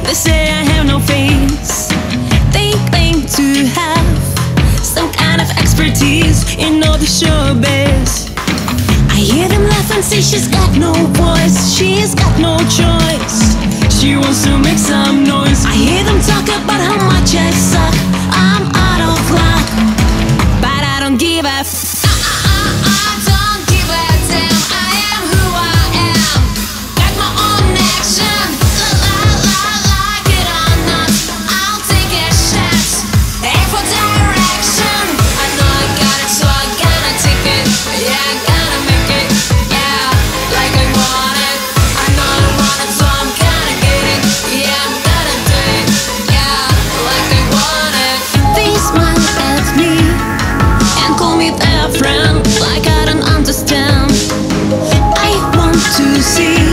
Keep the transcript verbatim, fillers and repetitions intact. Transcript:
They say I have no face. They claim to have some kind of expertise in all the showbiz. I hear them laugh and say she's got no voice, she's got no choice. She wants to make some noise. I hear them talk about how much I suck. I'm out of luck, but I don't give a f. Friend, like I don't understand. I want to see